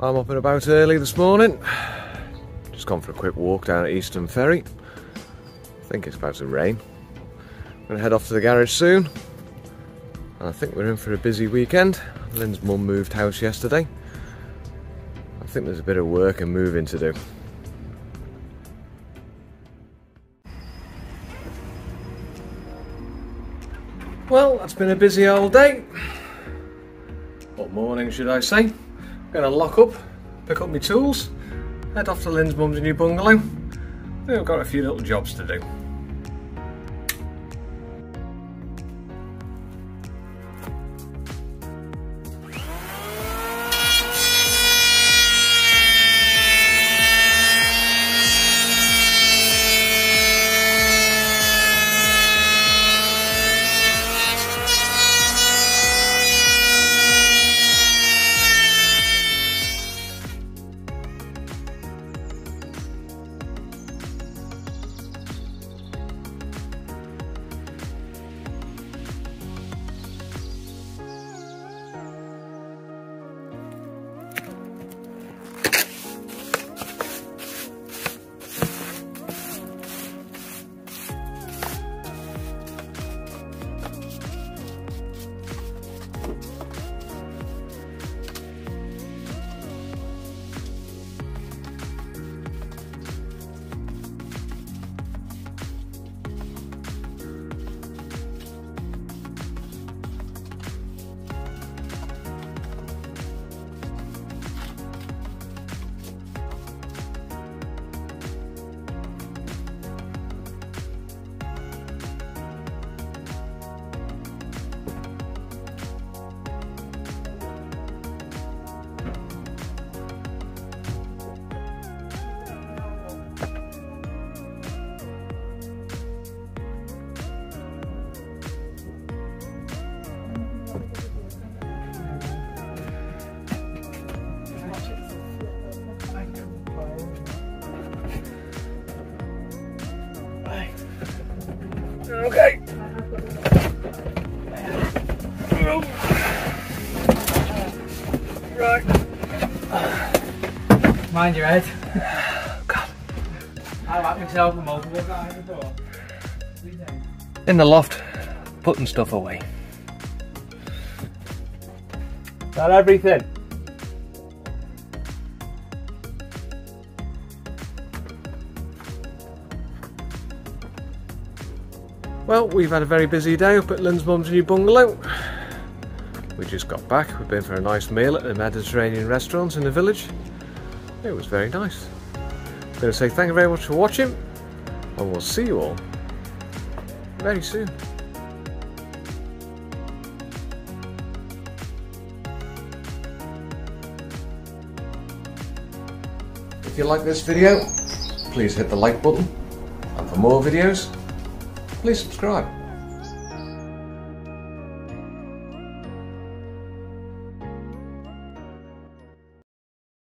I'm up and about early this morning. Just gone for a quick walk down at Easton Ferry. I think it's about to rain. I'm going to head off to the garage soon. And I think we're in for a busy weekend. Lynn's mum moved house yesterday. I think there's a bit of work and moving to do. Well, that's been a busy old day. Or morning, should I say. I'm going to lock up, pick up my tools, head off to Lynn's mum's new bungalow. I think I've got a few little jobs to do. Okay. Right. Mind your head. God. I like myself a multiple guy before. In the loft, putting stuff away. Is that everything? Well, we've had a very busy day up at Lynn's mum's new bungalow. We just got back. We've been for a nice meal at the Mediterranean restaurant in the village. It was very nice. I'm going to say thank you very much for watching, and we'll see you all very soon. If you like this video, please hit the like button, and for more videos, please subscribe.